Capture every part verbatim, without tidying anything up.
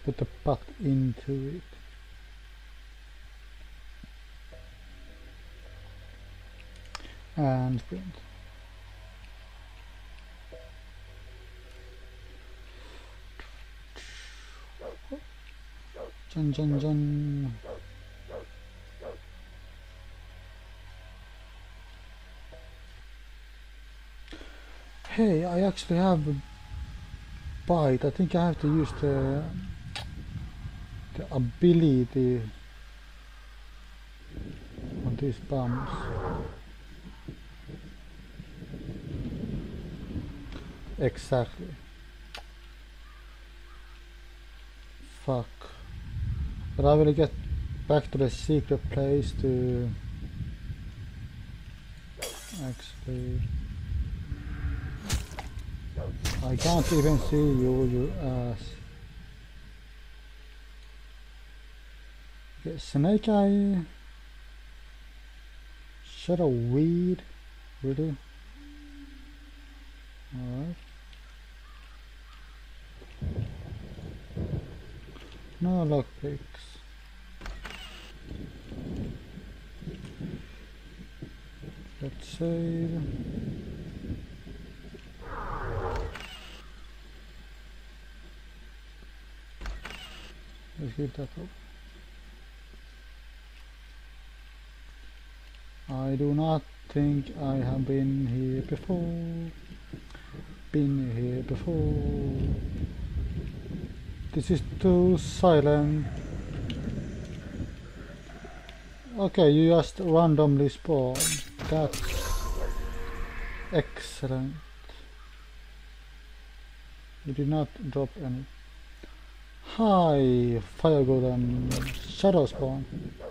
put the puck into it. And sprint. Jun jun jun. Hey, I actually have a bite. I think I have to use the the ability on these bombs. Exactly. Fuck. But I will get back to the secret place to actually. I can't even see you, you ass. Okay, Snake Eye. Shadow Weed. Really? Alright. No lockpicks. Let's save. Let's keep that up. I do not think I have been here before. Been here before. This is too silent. Okay, you just randomly spawn. That's excellent. You did not drop any. Hi, Fire Golem Shadow Spawn.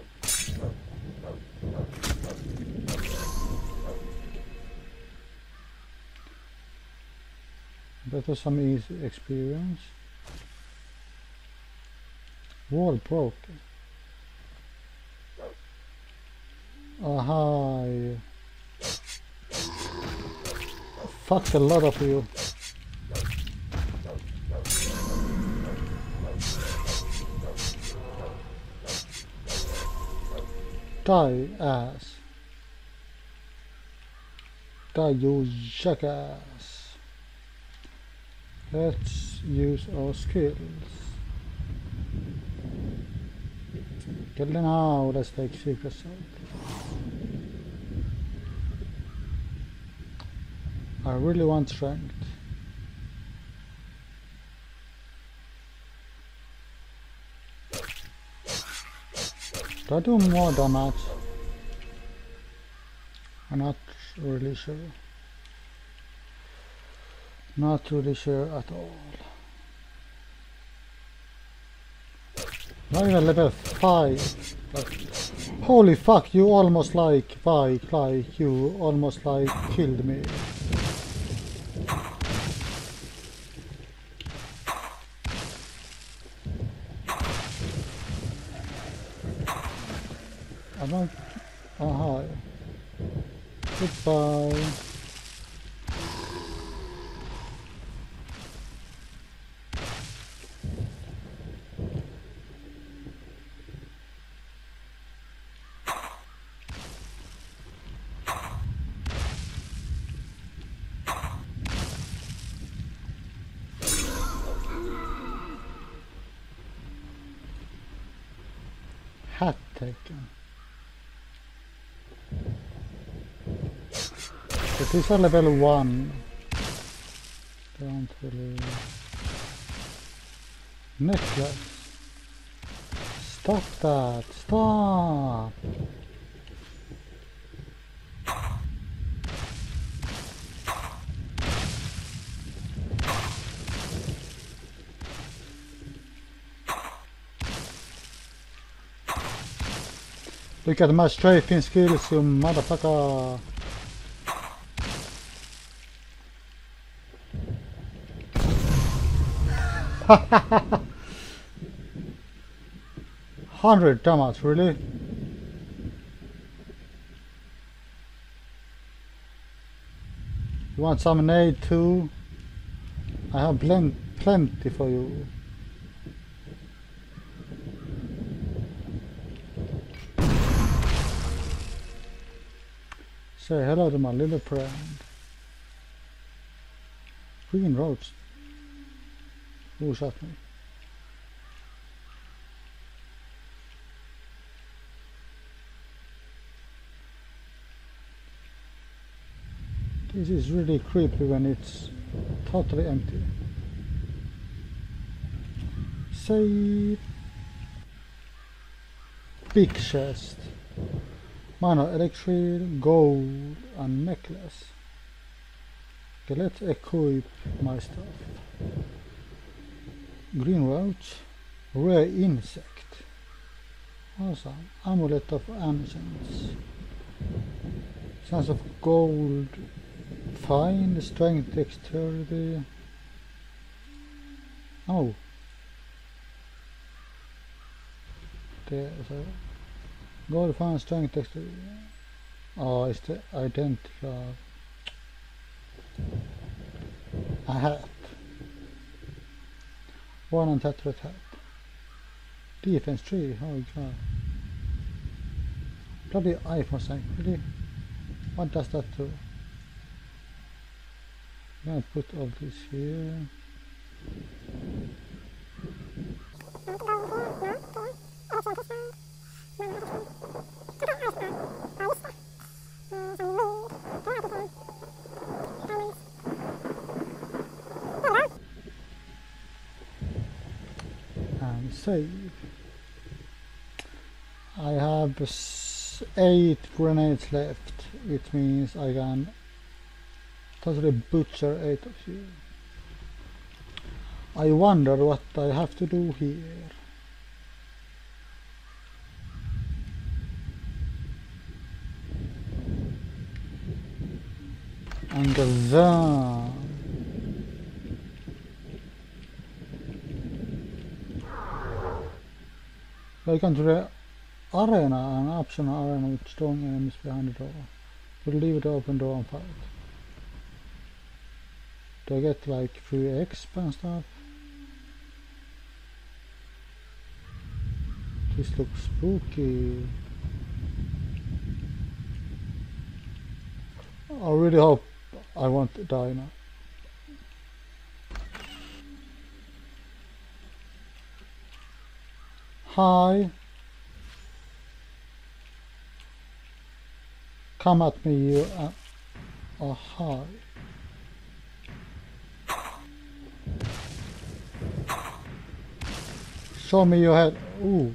That was some easy experience. Wall broken. Oh, hi. Fuck a lot of you. Die, ass. Die, you jackass. Let's use our skills. Get now, let's take secret side. I really want strength. Do I do more damage? I'm not really sure. Not really sure at all. Not even level five. But holy fuck, you almost like, like, like, you almost like killed me. I don't... Oh, hi. Goodbye. Hat taken. But these are level one. Don't really... Necklace. Stop that. Stop. Look at my strafing skills, you motherfucker. Hundred damage, really? You want some nade too? I have plen plenty for you. Say hello to my little friend. Green roads. Who shot me? This is really creepy when it's totally empty. Say big chest. Minor electric, gold and necklace. Okay, let's equip my stuff. Green roach, rare insect. Awesome. Amulet of ancients. Sense of gold. Fine, strength, dexterity. Oh. There, so gold, fine, strength, dexterity. Oh, it's the identical. A hat. One untapped hat. Defense three. Oh god. Bloody iPhone sign. Really? What does that do? I'm gonna put all this here. And save. I have eight grenades left, which means I can totally butcher eight of you. I wonder what I have to do here. And then welcome to the arena, an optional arena with strong enemies behind the door. We'll leave the open door and fight. Do I get like free X P and stuff? This looks spooky. I really hope I won't die now. Hi. Come at me, you. Uh, oh, hi. Show me your head. Ooh.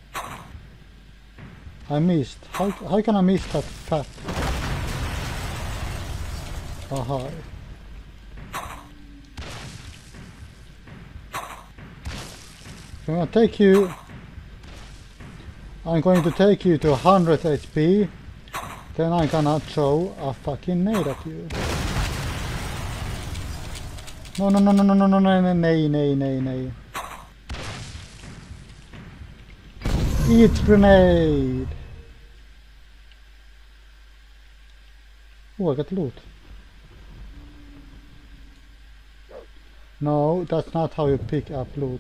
I missed. How, how can I miss that fat? Oh, hi. I'm gonna take you. I'm going to take you to one hundred H P. Then I cannot throw a fucking nade at you. No, no, no, no, no, no, no, no, no, no, no, no, no. Eat grenade. Oh, I got loot. No, that's not how you pick up loot.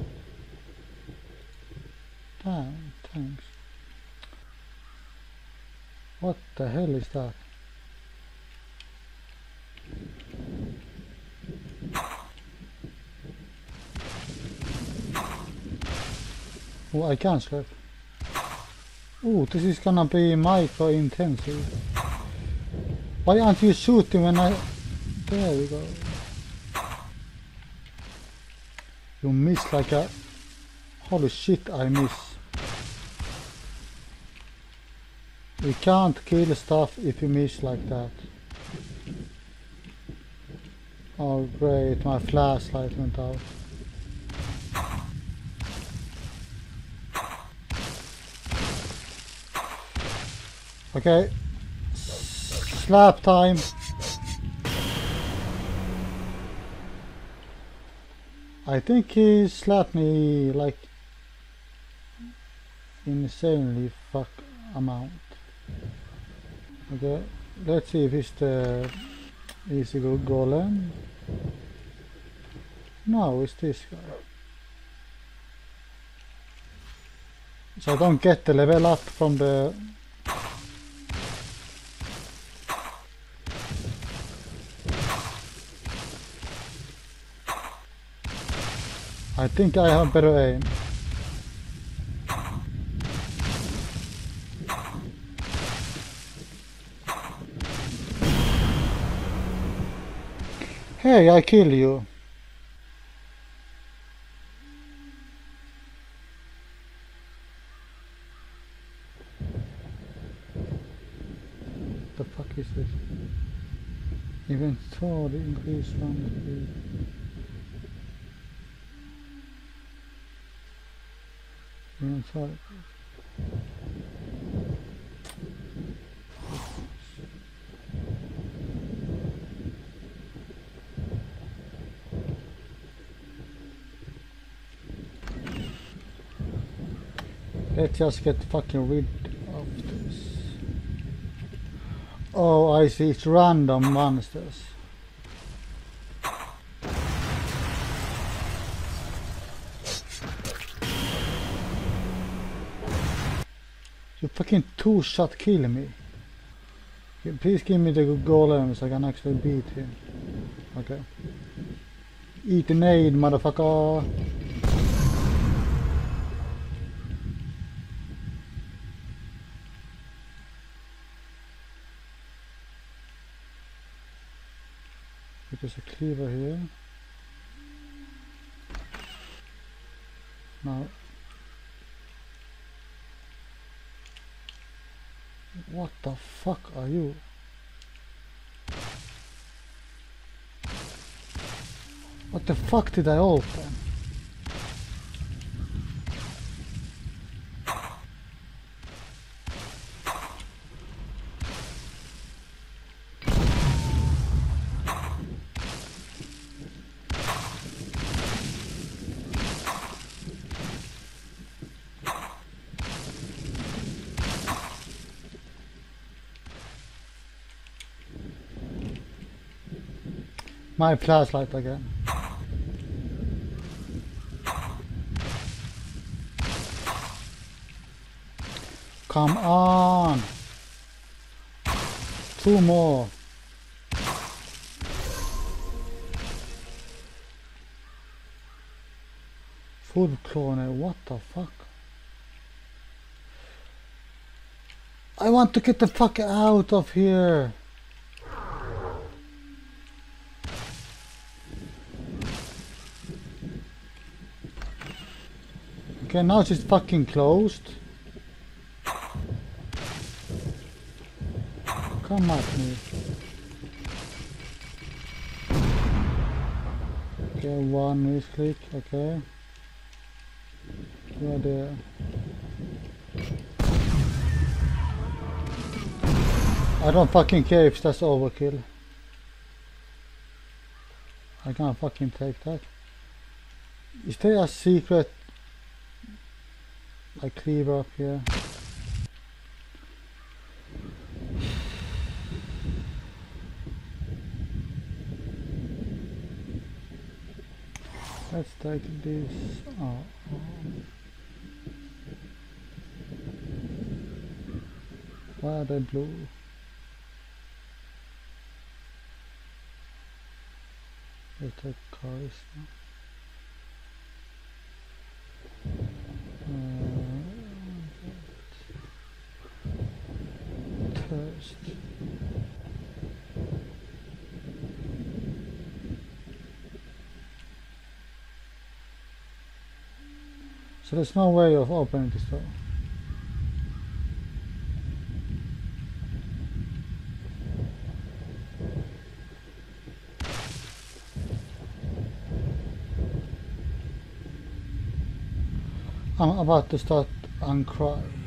Damn, thanks. What the hell is that? Oh, I can't sleep. Oh, this is gonna be micro intensive. Why aren't you shooting when I... There we go. You miss like a... Holy shit, I miss. You can't kill stuff if you miss like that. Oh great, my flashlight went out. Okay, slap time. I think he slapped me like insanely fuck amount. Okay, let's see if it's the easy go golem. No, it's this guy. So I don't get the level up from the I think I have better aim. Hey, I kill you. The fuck is this? Inventory increase one speed. Inventory. Let's just get fucking rid of this. Oh, I see, it's random monsters. You fucking two-shot kill me. Please give me the golem so I can actually beat him. Okay. Eat the nade, motherfucker. There's a cleaver here. Now, what the fuck are you? What the fuck did I open? My flashlight again. Come on! Two more. Food clone, what the fuck? I want to get the fuck out of here! Okay, now it's just fucking closed. Come at me. Okay, one misclick, okay. You are there. I don't fucking care if that's overkill. I can't fucking take that. Is there a secret like cleaver up here? Let's take this. Oh, oh. Why are they blue? Let's take cars now. Thirst. So there's no way of opening this door. I'm about to start and cry.